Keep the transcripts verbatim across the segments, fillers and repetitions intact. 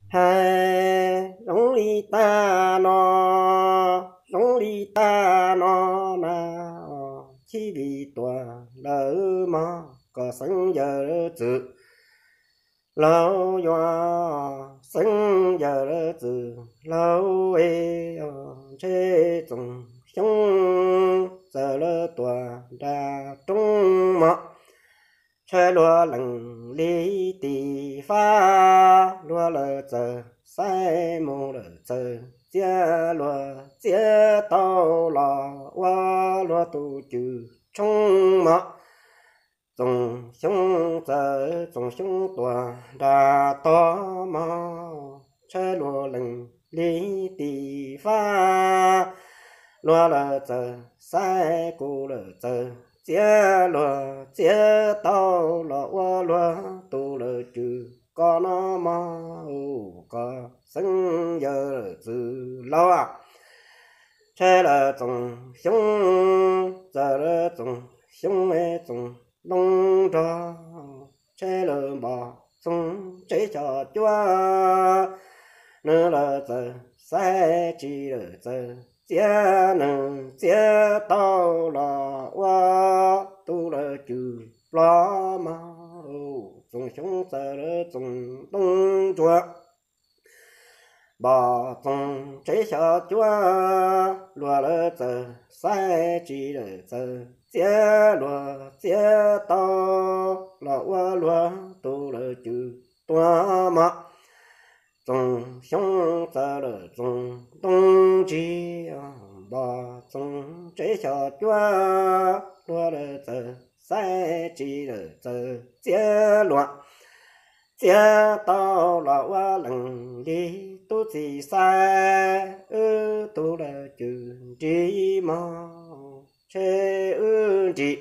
hai rong li ta nó rong li ta nó na chi vì tòa lỡ mà có sinh giờ tự lâu yo sinh giờ tự lâu e chế dùng sống giờ lỡ tòa đa trung mà chơi lúa lằng lý tì pha lúa lỡ giờ sai mù lỡ giờ chia lúa chia tàu lò qua lúa tu chữ trong mà dùng sống giờ dùng sống tòa đà to mà chơi lúa lằng lý tì pha lúa lỡ giờ sai cù lỡ giờ chia lúa chia tàu lúa qua lúa tu lỡ chữ có nó mà có sinh giờ từ lâu à chơi là trồng sống giờ là trồng sống ấy trồng đông cho chơi là bỏ sống chế cho chúa nữa là giờ sai chỉ là giờ chia nâng chia tao là qua tu là chữ lo mà dùng sống giờ là dùng đông chúa bỏ trong chế cho chúa lúa là giờ sai chỉ là giờ chia lúa chia tao là qua lúa tu là chữ tua mà dùng sống giờ là dùng đông chỉ bỏ trong chế cho chúa lúa là giờ sai chỉ là giờ chia lúa chia tao là qua lần đi tu gì sai ư tu là chữ chỉ mà chế ư chỉ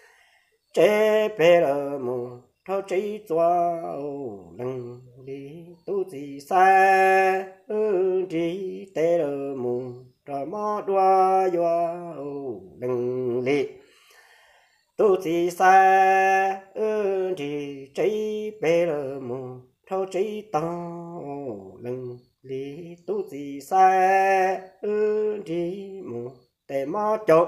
chế bê là mù thao chỉ cho lần đi tu gì sai ư chỉ tê là mù rồi mò đoa doa lần đi tu chỉ sai ư chỉ chỉ bê là mù thao chỉ tao lần đi tu chỉ sai ư chỉ mù tê mò chốt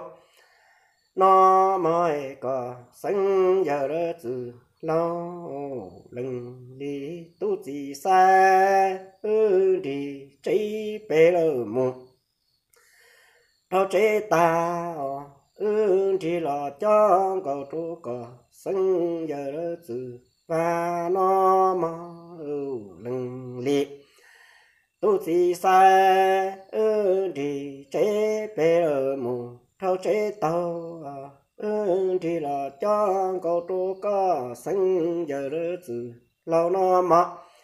nó mới có sinh giờ đó từ lâu lần đi tu chỉ sai ư chỉ chỉ bê là mù thao chỉ tao ư chỉ là cho cầu tru có sinh giờ đó từ và nó mà lần liệt tu chỉ sai ư chỉ chế bê ở mù thao chế tàu ư chỉ là cho cầu tru có sinh giờ đó từ lâu nó mà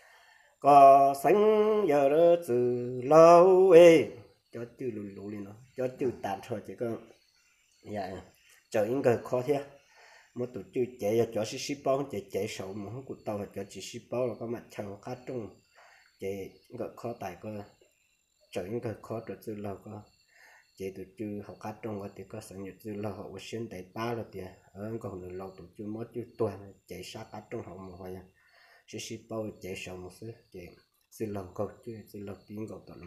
có sinh giờ đó từ lâu ấy cho chữ lù lù lên nó cho chữ tạm thôi chỉ có dạ chờ những cái khó thế một tổ chức chạy cho xí xí bao chạy chạy sầu mà không có tàu cho chỉ xí bao là có mặt thằng khác trong chạy cái khó tài có chờ những cái khó được từ lâu có chạy tổ chức học khác trong có thì có sản nghiệp từ lâu học sinh đại ba là tiền ở còn là lâu tổ chức mất chứ tuần chạy sát khác trong học một hồi xí xí bao chạy sầu một số chạy từ lâu có chứ từ lâu tiếng có tận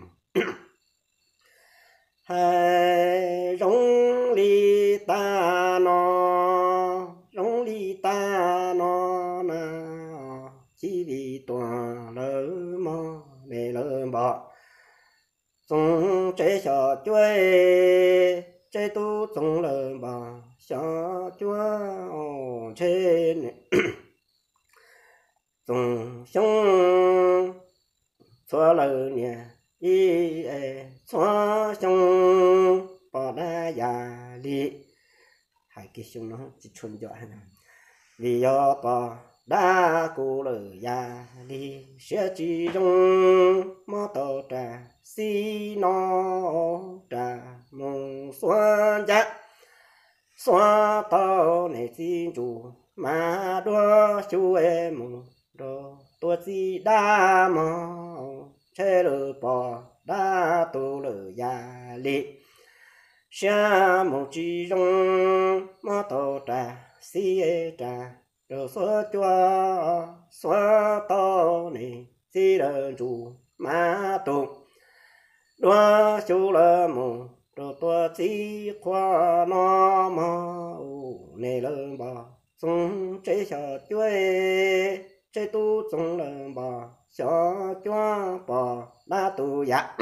hai rong li ta nó rong li ta nó na chỉ vì tòa lỡ mò để lỡ bỏ dùng chế cho chuối chế tu dùng lỡ bỏ cho chúa trên dùng sống xóa lỡ nhẹ y xóa xong bỏ đá già đi hai cái xong nó chỉ chuẩn cho anh vì do bỏ đá cô lỡ già đi sẽ chỉ trong mó tàu trà xí nó trà mông xóa chắc xóa tàu này xin chủ mà đua chú em đồ tôi chỉ đa mò chế lỡ bỏ đa tu lỡ già lì xa một chỉ trong mó tàu trà xí trà đồ xóa chua xóa tàu này chỉ là chủ mà tu đua chú là mù đồ tua chỉ khoa nó mà nề lơ bà sung chế sợ chuối chế tu sung lơ bà sợ chúa bà đa tu dạ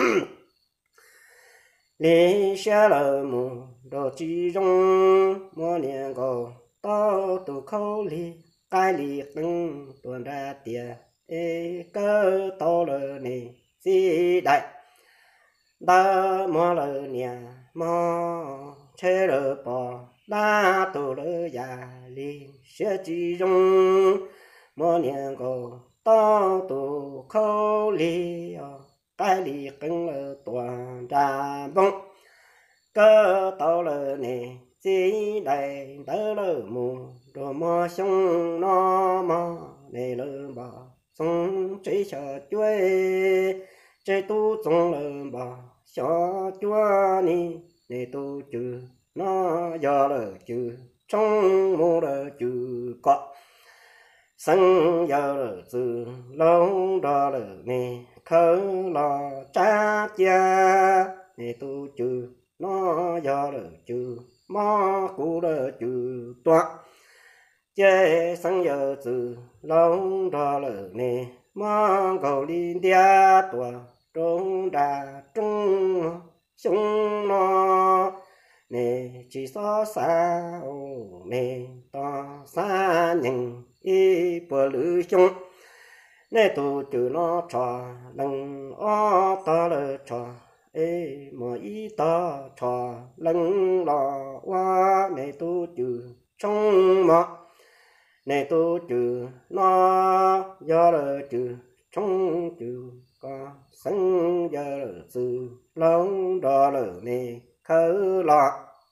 lý xa lơ mù đồ chỉ rong mua niệm cầu tao tu khâu lý cái lý từng tuần ra tiền ê cơ tao lơ nè gì đại đa mua lơ nhà mua chế lơ bò đa tu lơ già lý sẽ chỉ rong mua niệm cầu tao tu khâu lý cái lý từng lơ tuần ra bông cơ tao lơ nè chỉ đại đỡ lơ mù đồ mò sông nó mò nè lơ bò sông chỉ sợ chuối chế tu sông lơ bò sợ chúa ni nè tu chữ nó do lơ chữ trong mù lơ chữ có sân giờ lơ chữ lâu đó lơ nè khờ lò cha cha nè tu chữ nó do lơ chữ mò cú lơ chữ toa chế sân giờ chữ lâu đó lơ nè mò cầu liên dia toa trung đà trung sung nó nè chỉ so xa nè to xa nhìn y bờ lư chung nè tu chữ nó trò lần ó to lơ trò ê mà y to trò lần lò qua nè tu chữ trong mọ nè tu chữ nó do lơ chữ trong chữ có sân giờ sự lâu đó lờ nè khờ lọ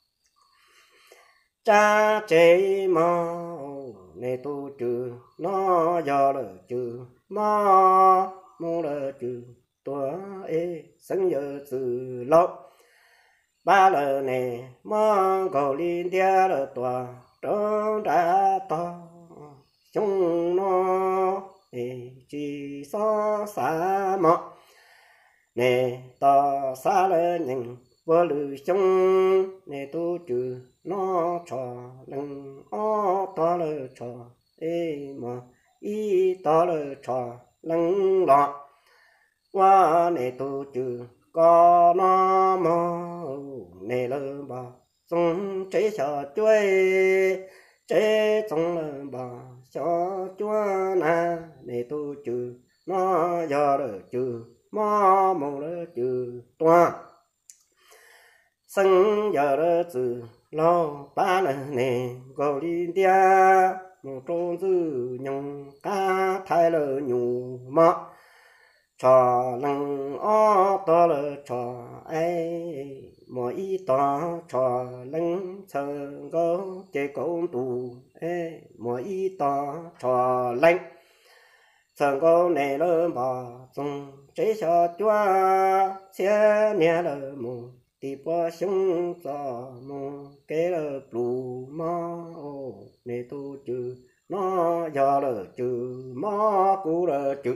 cha chế mò nè tu chữ nó do lờ chữ mò mô lờ chữ tua ê sân giờ sự lâu ba lờ nè mò cầu liên tia lờ tua trốn ra to chúng nó chỉ so xa mọ nè to xa lơ nhìn vô lư chung nè tu chữ nó trò lưng ó to lơ trò ê mà y to lơ trò lưng lọ qua nè tu chữ có nó mò nè lơ bà sung chế sợ chuối chế sung lơ bà cho chúa na nè tu chữ nó do lơ chữ mò mồ lơ chữ toa sân giờ lơ chữ lo ba lơ nè gò liên tia một trôn dư nhung cá thái lơ nhủ mọ trò lăng ó to lơ trò ấy mỗi ý to trò lăng sờ gấu chế cấu tù ê mỗi ý to trò lăng sờ gấu này lơ bò dùng chế cho chúa xe nhẹ lơ mù tì bò sung giò mù kế lơ bù mò nè tu chữ nó do lơ chữ mò cú lơ chữ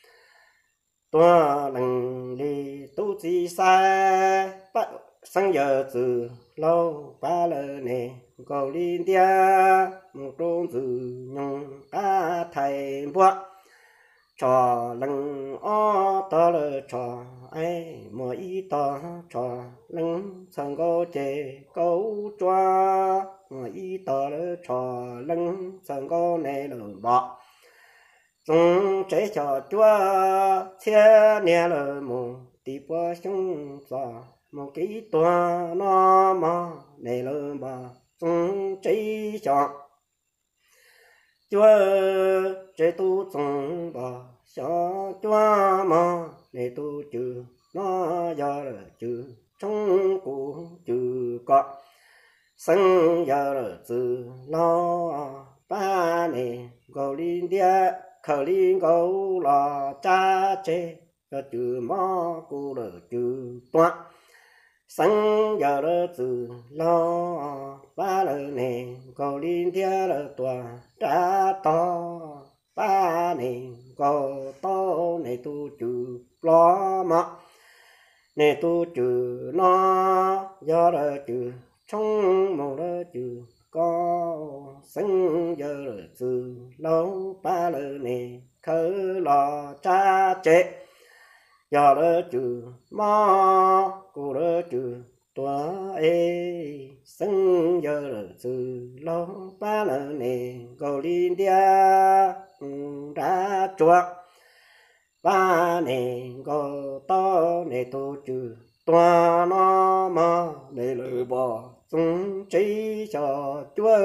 tua lăng đi tu chi sai bắt sang giờ từ lâu ba lơ nè cầu liên tia một trôn từ nhung cá thầy bua trò lăng ó to lơ trò ai mỗi ý to trò lăng sang câu chè câu choa mỗi ý to lơ trò lăng sang câu này lơ bọ dùng chế cho chúa xe nè lơ mù tì bò sung giò một cái toa nó mò nè lơ bà dùng chế cho chúa chế tu dùng bà cho chúa mò nè tu chữ nó do là chữ trong cụ chữ có sân giờ là chữ lo ba nè gò liên địa khờ liên gấu lò cha chế cho chữ mò cụ là chữ toa sân giờ là chữ lo ba lơ nè gò liên địa là toa cha to ba nè có to nè tu chữ lo mà nè tu chữ nó do là chữ trong một đó chữ có sinh giờ là chữ lâu ba lời nè khơi lò cha chết giờ đó chữ mò cô đó chữ tua ê sinh giờ là chữ lâu ba lời nè cầu linh dia ra chuột ba nè có to nè tu chữ tua nó mà để lời bỏ chúng chỉ cho chúa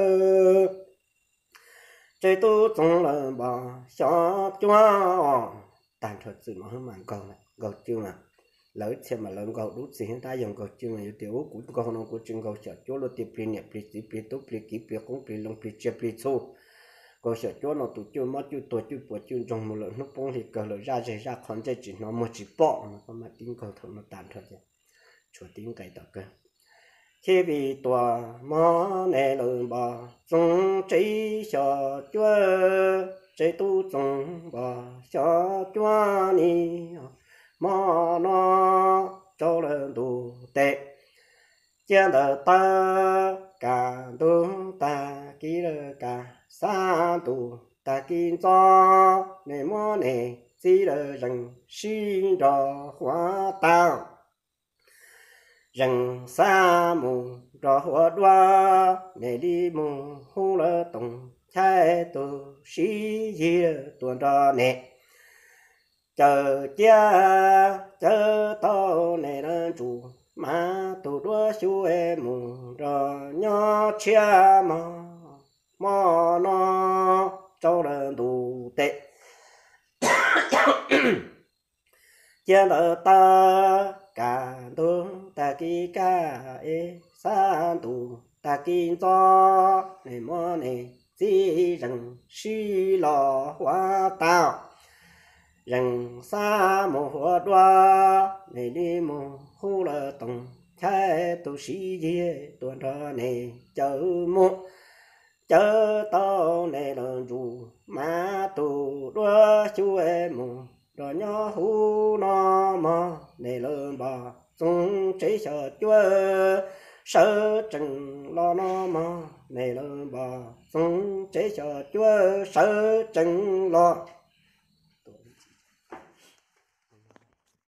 chế tu chúng lời bỏ cho chúa tàn thật sự nó hơn màn cầu này cầu chương à lỡ xem mà lớn cầu đút gì hiện tại dùng cầu chương này tiểu của cầu nó của chương cầu sợ chúa lo tiếp pin nhập pin tiếp pin tốt pin kỹ pin cũng pin long pin chia pin số cầu sợ chúa nó tụi chúa mất chúa tuổi chúa bữa chúa trong một lần nó bông thì cầu lời ra ra còn chạy chỉ nó một chỉ bỏ mà có mà tiếng cầu thật nó tàn thật vậy chúa tiếng cái đó cơ khi vì tòa mò nè lời bà chúng chỉ cho chúa chế tu chúng bà cho chúa ni mò nó cho lần tu tệ chia đờ ta cả tu ta kỹ lơ cả sa tu ta kinh cho nè mò nè chỉ lơ rằng xin cho hóa tao rằng sa mù rõ hoa đoa để đi mù hú lơ tổng trái tu sĩ gì tuần ra nè chờ cha chờ tao nè đơn chủ mà tu đua chú em mù rõ nhỏ cha mà mà nó cho đơn tu tệ cha đỡ ta cả tu ta ki ca e sa tu ta ki cho này mò này chỉ rằng suy lò hóa tạo rằng sa mồ hoa đoa này đi mồ hú lơ tổng thái tu sĩ gì tuần ra này chờ mồ chờ tao này lần rù mà tu đua chú em mồ rồi nhỏ hú nó mò này lần bà chúng chỉ sợ chúa sợ chừng lo nó mò này lần bà chúng chỉ sợ chúa sợ chừng lo